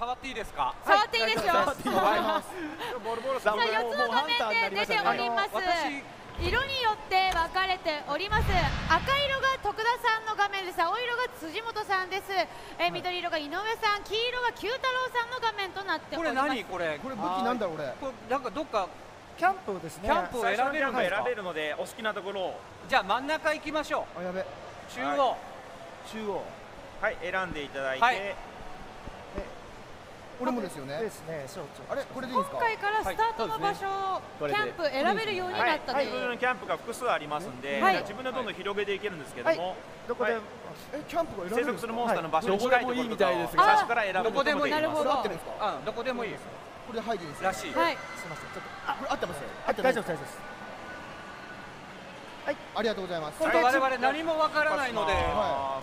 触っていいですか？ 触っていいですよ。さボルボロさんあ4つの画面で出ております。色によって分かれております。赤色が徳田さんの画面です。青色が辻本さんです。緑色が井上さん、黄色が九太郎さんの画面となっております。 これ何これ？ これ武器なんだろう。俺これなんかどっかキャンプですね。 キャンプを選べるんですか？ 選べるのでお好きなところを。 じゃあ真ん中行きましょう。 あ、やべ。 中央。 中央。 はい、選んでいただいて。 はい。 俺もですよね。 ですね。 あれ、これでいいですか？ 今回からスタートの場所をキャンプ選べるようになったという。 はい、キャンプが複数ありますんで、自分でどんどん広げていけるんですけども、 どこでキャンプが選べる生息するモンスターの場所に近いところとかを最初から選ぶこともできます。 なるほど。 合ってるんですか？ どこでもいいです。 これで入っていいですらしい。 はい。 すみません。ちょっこれ合ってますよ。 大丈夫です。 はい、ありがとうございます。 我々何もわからないので。 はい、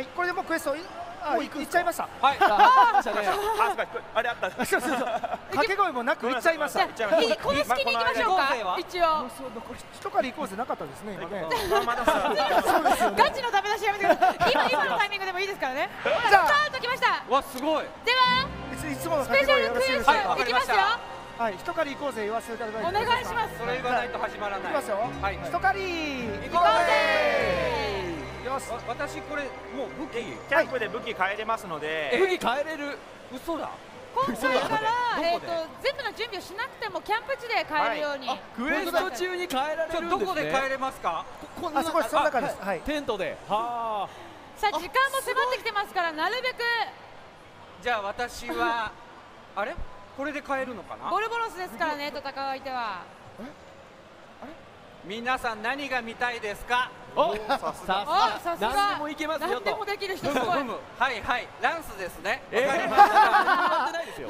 これでもうクエスト行っちゃいました。 はい。 あれあった。 掛け声もなく行っちゃいました。 公式に行きましょうか。一応。 一狩り行こうぜなかったですね。今ね。 ガチのダメ出しやめてください。今のタイミングでもいいですからね。じゃあスタートきました。 わ、すごい。 ではスペシャルクエストいきますよ。 はい、一狩り行こうぜ言わせていただいて。 お願いします。 それ言わないと始まらない。 いきますよ。 はい。 一狩り行こうぜ。 よし。 私これもう武器キャンプで武器変えれますので。 武器変えれる。嘘だ。 今回から全部の準備をしなくてもキャンプ地で変えるように。 クエスト中に変えられるんですね。どこで変えれますか？ あそこその中です。はい。 テントで。はあ。 さあ時間も迫ってきてますからなるべく。 じゃあ私はあれ？これで変えるのかな？ ボルボロスですからね、戦う相手は。 皆さん何が見たいですか？ お、 さすが。 何でもいけますよと。 何でもできる人すごい。 はいはい、ランスですね。 ないですよ。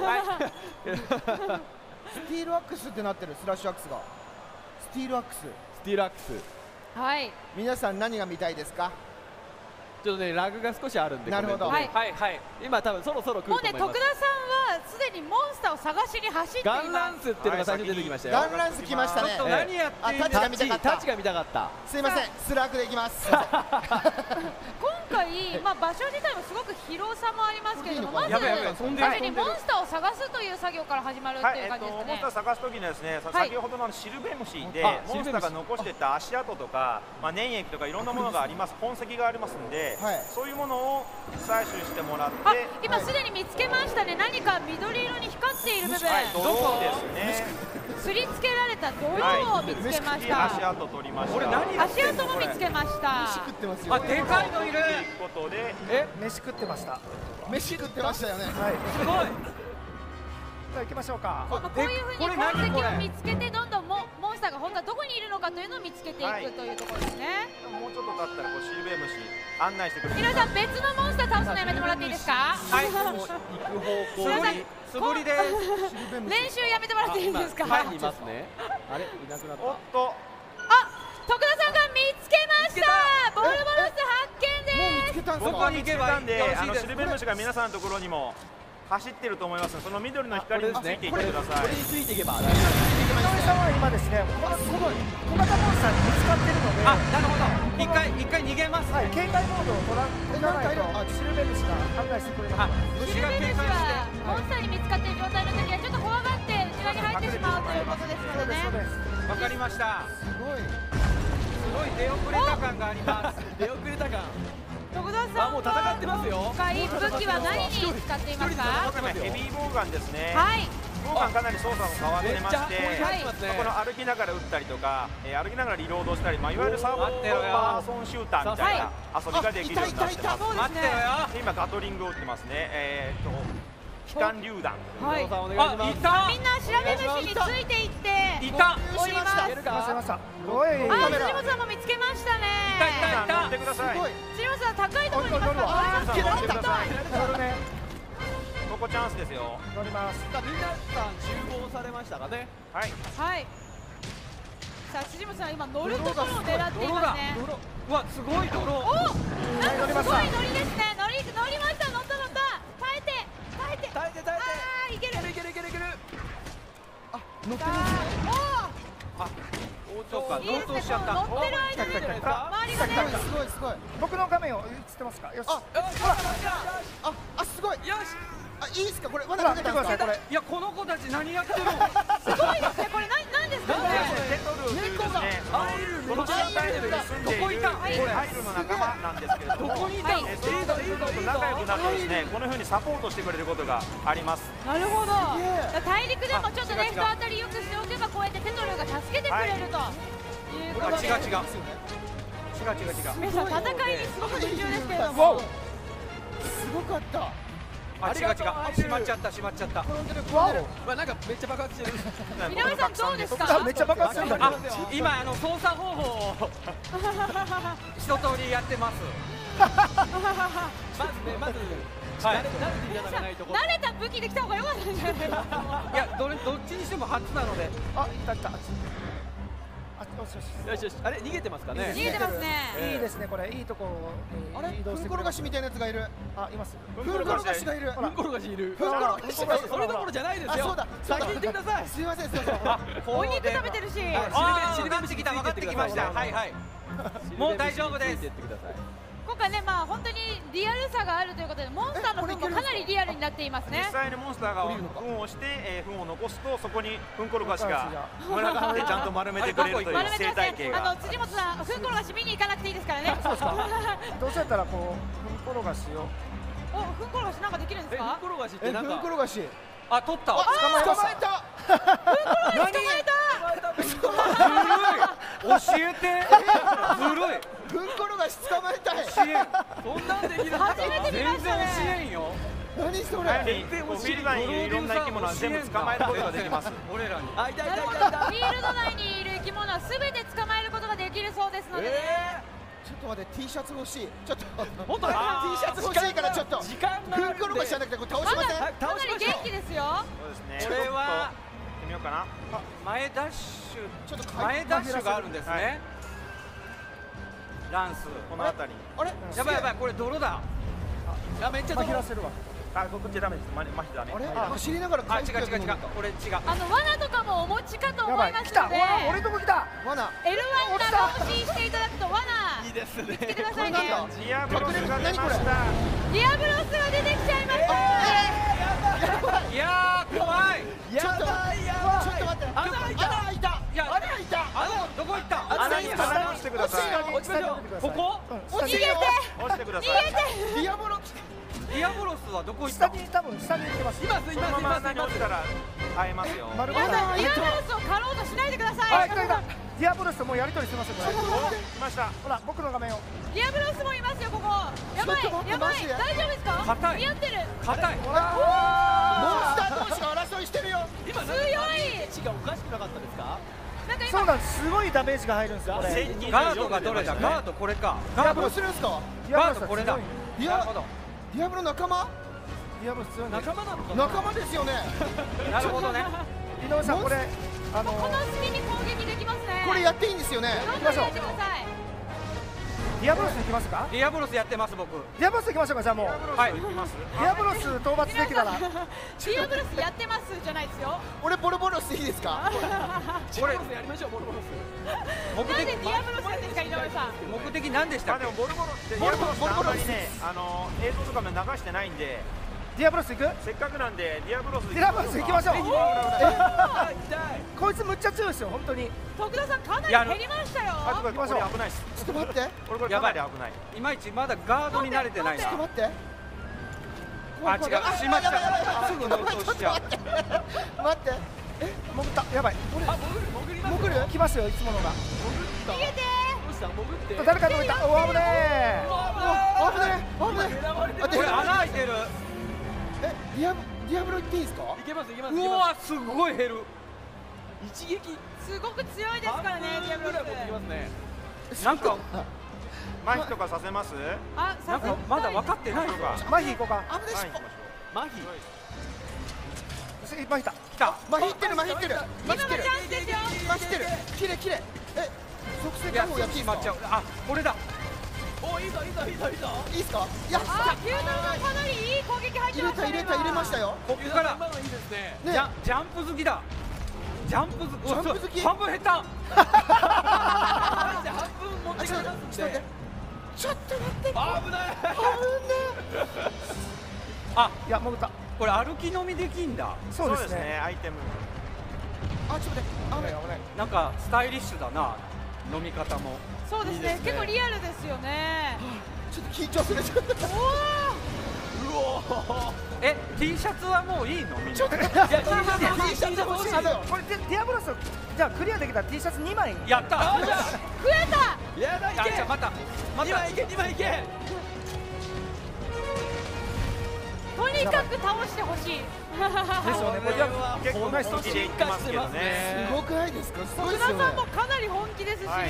スティールアックスってなってる。スラッシュアックスがスティールアックス。スティールアックス。 はい。 皆さん何が見たいですか？ ちょっとねラグが少しあるんで。 なるほど。 はいはい。 今多分そろそろ来ると思います。 もうね、徳田さんはすでにモンスターを探しに走っています。 ガンランスっていうのが最初出てきましたよ。 ガンランス来ましたね。 何やってタッチが見たかった。 タッチが見たかった。 すいません、スラークでいきます。 今回場所自体もすごく広さもありますけれども、まず最初にモンスターを探すという作業から始まるっていう感じですね。 モンスター探すときにですね、先ほどのシルベムシでモンスターが残していった足跡とか粘液とかいろんなものがあります。痕跡がありますので、そういうものを採取してもらって、 今すでに見つけましたね。何か緑色に光っている部分、 どこですね。 すりつけられた泥を見つけました。 足跡取りました。 足跡も見つけました。 飯食ってますよ。 あ、でかいのいる。 ことで、 飯食ってました。 飯食ってましたよね。 はい。 すごい。 じゃあ行きましょうか。 こういうふうに痕跡を見つけてどんどんモンスターが本当はどこにいるのかというのを見つけていくというところですね。 もうちょっと経ったらシルベムシ案内してくれる。 皆さん別のモンスター倒すのやめてもらっていいですか？ はい。行く方向に素振りで練習やめてもらっていいですか？ はい、いますね。あれ、いなくなった。 おっと。 徳田さんが見つけました。ボルボロス発見です。 もう見つけたんですか？ 僕は見つけたんで、シルベムシが皆さんのところにも走ってると思います。その緑の光についていってください。 これについていけば。 井上さんは今ですね、この小型モンスターに見つかってるので、 なるほど。一回逃げます。 はい、警戒モードを取らないとシルベムシが案内してくれます。 シルベムシはモンスターに見つかっている状態の時はちょっと怖がって内側に入ってしまうということですのでね。 わかりました。 すごい出遅れた感があります。 出遅れた感。 徳田さんもう戦ってますよ。 今回武器は何に使っていますか？ ヘビーボウガンですね。 はい。 ボウガンかなり操作も変わってまして、 はいこの歩きながら撃ったりとか、歩きながらリロードしたり、いわゆるサードパーソンシューターみたいな遊びができるようになってます。 そうですね。 今ガトリングを撃ってますね。機関榴弾。 はい。 お願いします。 いた。 みんな調べ虫についていっていた。 おります。 見せました。おい。 辻本さんも見つけましたね。 いた。 乗ってください。 辻本さん高いところにいますか？ 乗ってください。 乗るね。 ここチャンスですよ。 乗ります。 皆さん集合されましたかね。 はい。 はい。さあ辻本さん今乗るところを狙っていますね。 うわ、すごい泥。 お、なんかすごい乗りですね。乗りました。乗った。耐えて。 耐えて。 ああ、いける。 あ、乗ってます。 そうか、 いいですね。 しちゃった。 乗ってる間に周りがね。 すごい。 僕の画面を映ってますか？よし。 あ、すごい。 よし。 あ、いいですかこれ。罠かけたんですかこれ。 いやこの子たち何やってるの。 すごいですね。これ何ですかね。 テトルというですね、この状態で住んでいるアイルの仲間なんですけれども、 どこにいたの。 仲良くなってですね、この風にサポートしてくれることがあります。 なるほど。大陸でもちょっとね人当たりよくしておけばこうやってテトルが助けてくれるということで。 違う。 皆さん戦いにすごく夢中ですけれども。 すごかった。 あ、違う。しまっちゃった。 なんかめっちゃ爆発してる。 井上さんどうですか。 めっちゃ爆発してるんだ。 あ、今操作方法を一通りやってます。 まず慣れていただかないと。 慣れた武器できた方が良かったんじゃないですか。 いやどっちにしても初なので。 あ、いた。 よし。あれ逃げてますかね。 逃げてますね。 いいですねこれ。いいとこあれ、ふんころがしみたいなやつがいる。 あ、います。 ふんころがしがいる。 ふんころがしいる。 ふんころがしがいる。 それどころじゃないですよ。 あ、そうだ。 先行ってください。 すいません。 お肉食べてるし。 分かってきました。はい。もう大丈夫です。 今回ね、まあ本当にリアルさがあるということで、モンスターの糞もかなりリアルになっていますね。 実際にモンスターが糞をして、糞を残すとそこにふんころがしが群がってちゃんと丸めてくれるという生態系が。 辻本さん、ふんころがし見に行かなくていいですからね。 どうせやったらこうふんころがしを。 お、ふんころがしなんかできるんですか。 ふんころがしってなんか。 ふんころがし。 あ、取った。 捕まえた。 教えて。ずるい。 ふんころがし捕まえたい。 支援。 そんなんできる。 初めて見ましたね。 全然教えんよ。 何それ。 フィールド内にいるいろんな生き物は全部捕まえることができます。 俺らに。 あ、いた。 フィールド内にいる生き物はすべて捕まえることができるそうですのでね。 ちょっと待って、T シャツ欲しい。ちょっと本当だ。 T シャツ欲しいからちょっと時間がふんころがしじゃなくてこれ倒しません。 かなり元気ですよ。 そうですね。 これは見ようかな。 前ダッシュ。 ちょっと前ダッシュがあるんですね。ランス。 この辺り。 あれ、 やばいこれ泥だ。 あ、めっちゃまひらせるわ。 あ、こっちダメです。麻痺だね。 あれ、走りながらあ、違う。俺違う。 罠とかもお持ちかと思います来た。 ので、 俺のとこ来た。 罠。 L1 から押ししていただくと罠いいですね。 見つけてくださいね。 ディアブロスが出ました。 ディアブロスが出てきちゃいました。 いやー怖い。 ちょっと待って。穴開いた。 いや、 穴開いた。 どこ行った。 穴に落ちてください。 ここ。 逃げて。 落ちてください。 ディアボロ。 ディアボロスはどこ行った。 多分下に行ってます。 います。 このまま穴に落ちたら会えますよ。 丸皆さんディアブロスを狩ろうとしないでください。 来た。ディアボロスともうやり取りしてますよこれ。 来ました。 ほら僕の画面を。 ディアブロスもいますよここ。やばい。大丈夫ですか。 硬い。 似合ってる。 硬い。 モンスター同士が争いしてるよ。 今強い。 位置がおかしくなかったですか。 なんかそうなんです。すごいダメージが入るんですよこれ。 ガードがどれだ。ガードこれか。 ガードするんですか。 ガードこれだ。 ディアブロ仲間。 ディアボロス強い。 仲間なのか。 仲間ですよね。 なるほどね。 井上さんこれこの隙に攻撃できますね。 これやっていいんですよね。 どんどんやってください。 ディアボロス行きますか。 ディアボロスやってます僕。 ディアボロス行きましょうかじゃあもう。 はい。 行きます。 ディアボロス討伐できたら。 ディアブロスやってますじゃないですよ。 俺ボロボロしていいですか。 これやりましょう。ボロボロス。 目なんで的ディアブロスやってるんですか井上さん。 目的何でしたっけ。 でもボルボロってあんまりね映像とかも流してないんで。 ディアボロス行く。 せっかくなんでディアブロスディアボロス行きましょう。 痛い。 こいつむっちゃ強いですよ本当に。 徳田さんかなり減りましたよ。 これ危ないです。 ちょっと待って。 これかなり危ない。 いまいちまだガードに慣れてないな。 ちょっと待って。 あ、違う。しまった。すぐ乗ろうとしちゃう。 待って。 潜った。やばい。 潜ります。 潜る。来ますよいつものが。 逃げて。 どうした。潜って。 誰か抜いた。お危ねえ。 危ない。 これ穴開いてる。 ディアブロ行っていいですか。 いけます。 うわ、すごい減る。 一撃。 すごく強いですからねディアブロス。 いきますね。 なんか麻痺とかさせます。 あ、 なんかまだ分かってないのか。 麻痺行こうか。 危ない。 麻痺。 麻痺だ。 来た。 麻痺ってる。 今のチャンスですよ。 麻痺ってる。きれい。属性いや、 確保やっていいですか。 あ、これだ。 お、いいぞ。 いいですか。いや。 あ、キュータロさんかなりいい攻撃入ってましたね。 入れましたよ。 ここから今のいいですね。 ジャンプ好きだ。ジャンプ好き。半分減った。 半分持ってかれますんで。 ちょっと待って。 危ない。 あ、 いや潜った。 これ歩き飲みできんだ。 そうですね。 アイテム。 あ、ちょっと待って、危ない。 なんかスタイリッシュだな、飲み方も。 そうですね、結構リアルですよね。 ちょっと緊張する。 え、T シャツはもういいのみんな。 ちょっと、いや T シャツ欲しい。これディアブロスじゃあクリアできたら T シャツ2枚。 やった。 増えた。 やだいけ。 じゃあまた 2枚いけ2枚いけ。 とにかく倒してほしい。 ですよね。これ結構本気で言ってますけどね。 すごくないですか。すごい徳田ですよね。 さんもかなり本気ですし、 やばい。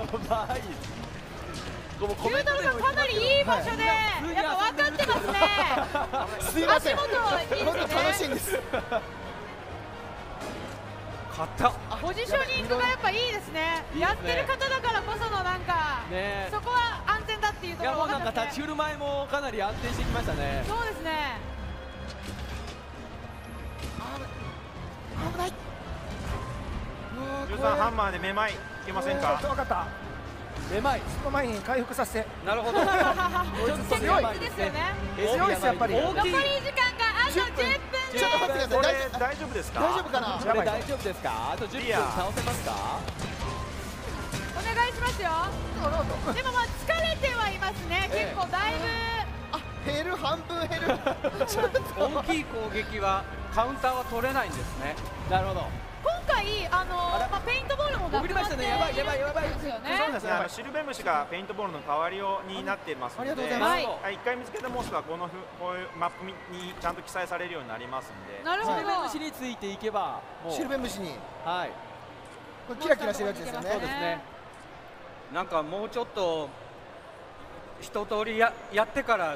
キュートルさんかなりいい場所で、やっぱ分かってますね。 すいません。 足元いいですね。 本当楽しいんです。 勝った。 ポジショニングがやっぱいいですね。やってる方だからこそのなんか、そこは安全だっていうところいやもうなんか分かってますね。 立ち振る舞いもかなり安定してきましたね。 そうですね。 危ない。 13ハンマーでめまいいけませんか。 分かった。 めまい。 その前に回復させて。 なるほど。 ちょっと強いですよね。 強いですやっぱり。 残り時間があと10分です。 ちょっと待ってくだこさい。 れ大丈夫ですか。 大丈夫かな。 これ大丈夫ですか。あと10分倒せますか。 お願いしますよ。でもまあ疲れてはいますね。結構だいぶ。 減る、半分減る。 大きい攻撃はカウンターは取れないんですね。 なるほど。 今回まあペイントボールもなくなっているんですよね。 そうですね。シルベムシがペイントボールの代わりになっていますので、 ありがとうございます。 一回見つけたモンスターはこういうマップにちゃんと記載されるようになりますんで。 なるほど。 シルベムシについていけばシルベムシに。 はい。 これキラキラしてるやつですよね。 そうですね。 なんかもうちょっと一通りやってから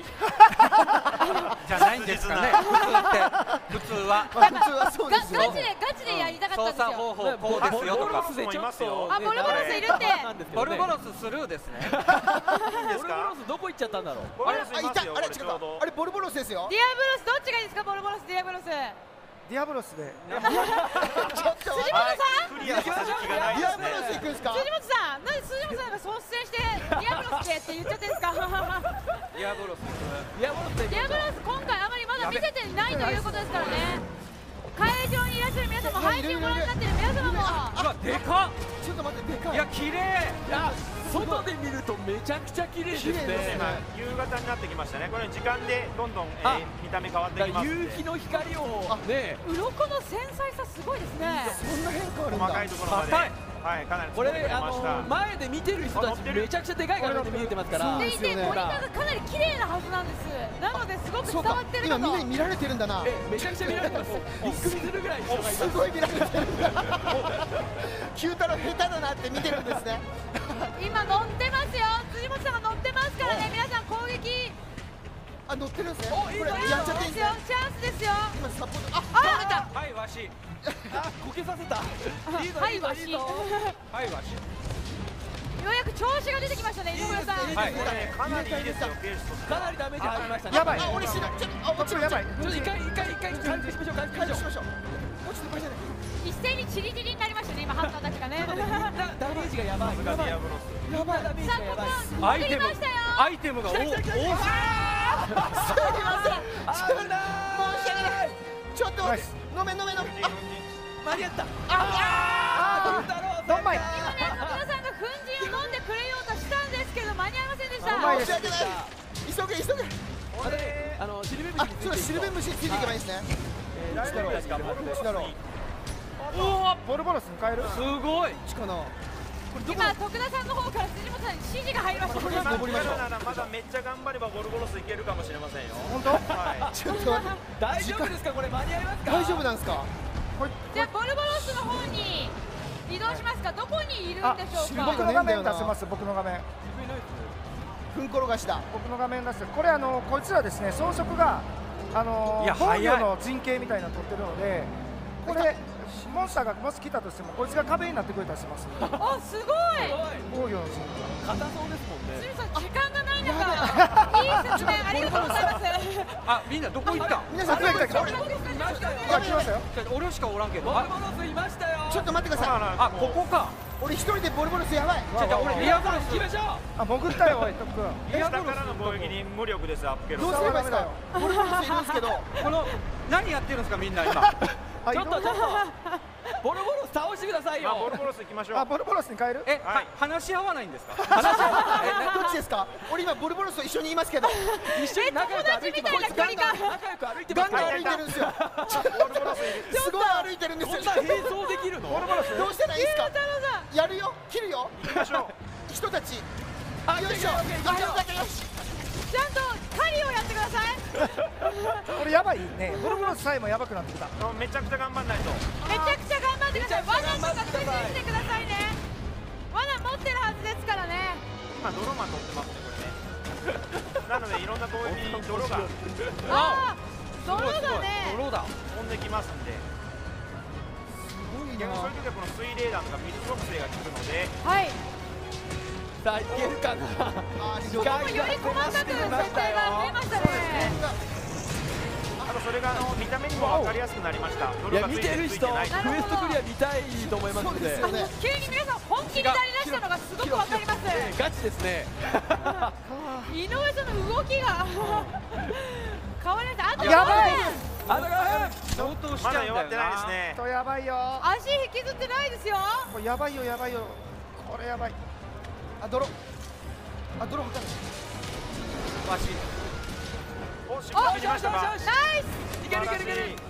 じゃないんですかね。普通は。 普通はそうですよ。 ガチでやりたかったんですよ。 操作方法こうですよとか。 いますよ。 あ、ボルボロスいるって。 ボルボロススルーですね。 いいですボルボかロ。スどこ行っちゃったんだろう。 ボルボロスいますよ。 あれ違うか。あれボルボロスですよ。 ディアブロスどっちがいいですか。ボルボロスディアブロス。 ディアブロスで。 ちょっと辻本さん。 クリアさせる気がないですね。 ディアブロス行くんですか。 辻本さん、なんで辻本さんが率先してディアブロスでって言っちゃってんですか。 ディアブロス。 いやもうディアブロス今回あまりまだ見せていないということですからね。会場にいらっしゃる皆様、配信をご覧になっている皆様も。 うわ、でかっ。 ちょっと待ってでかい。 いや綺麗。 いや外で見るとめちゃくちゃ綺麗ですね。 夕方になってきましたね。これ時間でどんどん見た目変わってきます。 夕日の光をね。 鱗の繊細さすごいですね。 そんな変化あるんだ。 細かいところまで。はい、かなりこれ前で見てる人たちめちゃくちゃでかい画面で見えてますから。 でいてモニターがかなり綺麗なはずなんです。なのですごく伝わってる今のと。 みんなに見られてるんだな。 めちゃくちゃ見られてます。びっくりするぐらい人がいます。 すごい見られてるんだ。九太郎下手だなって見てるんですね。 今乗ってますよ。辻本さんが乗ってますからね。皆さん攻撃。 あ、乗ってるんですね。 これやっちゃっていいんですね。 チャンスですよ。 今サポート。 あ、出た。 はいわし。 こけさせた。 はいわし。よはいわし。 うやく調子が出てきましたね。井上さん。 はい、これねかなりいいですよ。ケースとして。 かなりダメージ入りましたね。 やばい。 あ、俺死ぬ。ちょっと落ちる。 やばい。 ちょっと一回回復しましょう。回復しましょう。 落ちてください。 一斉にチリチリになりましたね。今ハンターたちがね。 ダメージがやばい。 ディアブロス。 やばいダメージさあがやばい。 ここ作りましたよ。 アイテムが多い。 すみません。申し訳ない。ちょっと待って。飲め。 間に合った。 ドンマイ。 今ね、徳田さんが粉塵を飲んでくれようとしたんですけど間に合いませんでした。 申し訳ない。急げ。 あれシルベムあ、 シそうシルベムシについていけばいいですね。 大丈夫ですか。 ボルボロスに変える。 すごい。 かな。 今徳田さんの方から辻本さんに指示が入りました。 登りましょう。まだめっちゃ頑張ればボルボロスいけるかもしれませんよ。 本当？ はい。 ちょっと待って。 大丈夫ですか。これ間に合いますか。 大丈夫なんですか。 じゃあボルボロスの方に移動しますか。どこにいるんでしょうか。 僕の画面出せます。僕の画面。 ふん転がしだ。 僕の画面出して、これこいつらですね、装飾が防御の陣形みたいなの取ってるので、これモンスターがもし来たとしてもこいつが壁になってくれたりします。 あ、すごい。 防御の陣硬そうですもんね。 辻さん時間がない中、いい説明ありがとうございます。 あ、みんなどこ行った？ 皆さん来た。 いましたよ。 形。来ましたよ。 俺しかおらんけど。 ボルボロスいましたよ。 ちょっと待ってくださあ、ここか。 俺一人でボルボルスやばい。 俺リアブロス行きましょう。 あ、潜ったよ、おい、とっくん。 下からの攻撃に無力です、アップケロ。 どうすればいいですか。ボルボルスいるんですけど。 この何やってるんですかみんな今。 ちょっとボルボロス倒してくださいよ。 ボルボロス行きましょう。 あ、ボルボロスに変える。 話し合わないんですか。 どっちですか。俺今ボルボロスと一緒にいますけど。 一緒に仲良く歩いてます。仲良く歩いてます。 ガンガン歩いてるんですよ。 ボルボロスいる。 すごい歩いてるんですよ。 こんな並走できるの。 ボルボロス。 どうしたらいいですか。やるよ、切るよ。 行きましょう。 人たち。よいしょ。よし。 ちゃんと狩りをやってください。 これやばいね。ボルボロスさえもやばくなってきた。 めちゃくちゃ頑張んないと。 めちゃくちゃ頑張ってください。罠とか駆除してくださいね。罠持ってるはずですからね。 今泥マン取ってますねこれね。なのでいろんな攻撃に泥がああ、泥だね。 泥だ。 飛んできますんで。逆にそういう時はこの水冷弾とか水属性が効くので。 はい。 さあいけるかな。 ここもより細かく設定が増えましたね。 あとそれが見た目にも分かりやすくなりました。 いや見てる人クエストクリア見たいと思いますので。 急に皆さん本気になりだしたのがすごく分かります。 ガチですね。 井上さんの動きが変わりました。あとやばい。 相当しちまだゃうんだよな。 弱ってないですね。 とやばいよ。 足引きずってないですよ。 これやばいよ、やばいよ。これやばい。 あ、泥。あ、泥吐かない。 わし。 お、しっかりしましたか。 ナイス。 いけるいけるいける。 一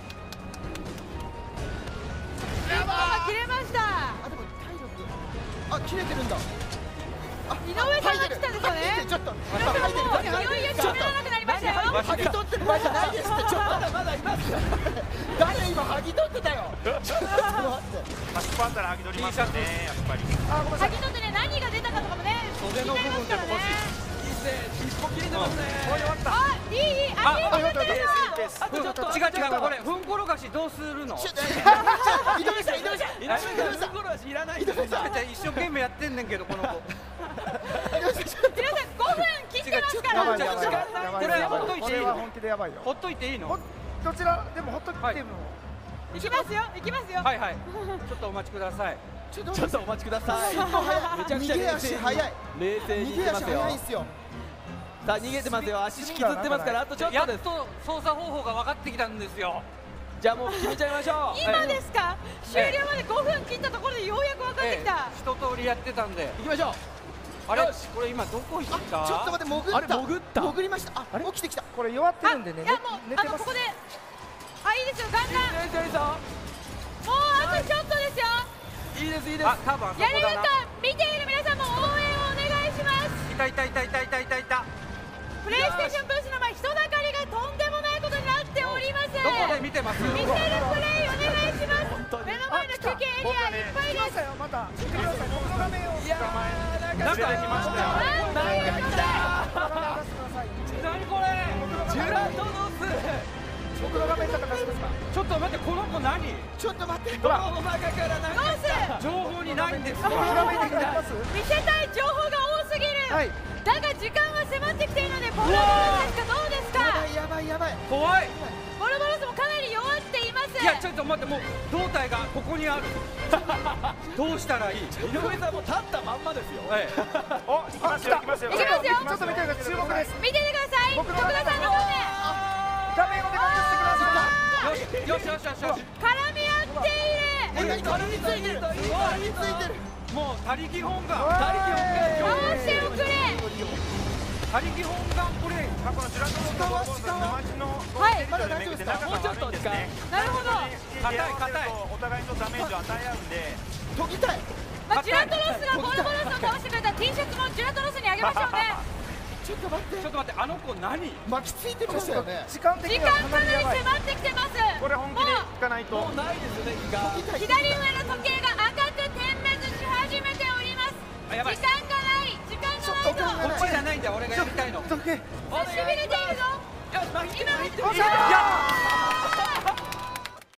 本が切れました。 あ、でも体力。あ、切れてるんだ。 井上さんが来たんですよね。 ちょっと。 皆さんもういよいよ決められなくなりましたよ。 剥ぎ取ってる場合じゃないですって。ちょっとまだまだいますよ。 誰今剥ぎ取ってたよ。ちょっと待って。 足パンダら剥ぎ取りますね、やっぱり。 あ、ごめんなさい。 先取ってね、何が出たかとかもね、 袖の部分でも欲しい。 いいですね。一歩切れてますね。 あ、いい、足引きずってるあとちょっと違う違う、これふんころがしどうするの。 井上さん、井上さん。 いらないです。ゴロはいらないです。 一生懸命やってんねんけどこの子。 皆さん5分切ってますから。 やばいやばいやばい。 これほっといていいの。 これは本気でやばいよ。 ほっといていいの。 どちらでもほっといても。 行きますよ、行きますよ。 はいはい。ちょっとお待ちください。 ちょっとお待ちください。めちゃくちゃ逃げ足早い。 冷静に逃げ足いってますよ。 早いんすよ。 さあ逃げてますよ。足引きずってますからあとちょっとです。 やっと操作方法が分かってきたんですよ。 じゃあもう決めちゃいましょう。 今ですか。終了まで5分切ったところでようやく分かってきた。 一通りやってたんで。 行きましょう。 あれ、これ今どこ行った？ ちょっと待って、潜った。 あれ潜った。 潜りました。あ、起きてきた。 これ弱ってるんでね。 いやもう寝てます。 ここで、あ、いいですよ、ガンガン。 いいですよ。 もうあとちょっとですよ。 いいですいいです。 あ、多分あそこだな。 やれるか見ている皆さんも応援をお願いします。 いたいたいたいたいたいたいた。 プレイステーションブースの前、人だかりがとんでもないことになっております。 どこで見てます？ 見せるプレイお願いします。目の前の休憩エリアいっぱいです。 また見てください。僕の画面を。 いやーなんか出てきましたよ。 なんか来た。 何これ？ ジュラトノス。 僕の画面ちょっと貸してください。 ちょっと待って、この子何？ ちょっと待って。 泥の中からなんか来た。 情報にないんですよ。 僕の画面できます。 見せたい情報が多すぎる。 はい。 だが時間は迫ってきているので、ボロボロですか、どうですか。 やばいやばい。 怖い。 ボロボロスもかなり弱っています。 いや、ちょっと待って、もう胴体がここにある。どうしたらいい？ 井上さんも立ったまんまですよ。 ええ。 お、行きますよ、行きますよ。 行きますよ。 ちょっと見てください。注目です。 見ててください。 僕の徳田さんの画面。 画面をでかくしてください。 よしよしよしよし。 絡み合っている。 絡みついてる。 絡みついてる。 もう他力本願。 回しておくれ。 他力本願プレイ。 このジュラトノスのボールの街のはいまだ大丈夫ですか？ もうちょっと時間。 なるほど。 硬い硬い。 お互いのダメージを与え合うんで。 研ぎたい。 まあ、ジュラトロスがボロボロスを倒してくれた T シャツもジュラトロスにあげましょうね。 ちょっと待って。 ちょっと待って、あの子何？ 巻きついてましたよね。 時間的時には間かなりかなりやばい。 迫ってきてます。 これ本気でいかないと。 もうないですよね時間。 左上の時計が赤く点滅し始めております。 あ、やばい。 時間がない。時間がないと。 こっちじゃないんだよ、俺がやりたいの。 時計。 しびれているぞ。 よし、巻いて巻いて。 おっしゃー。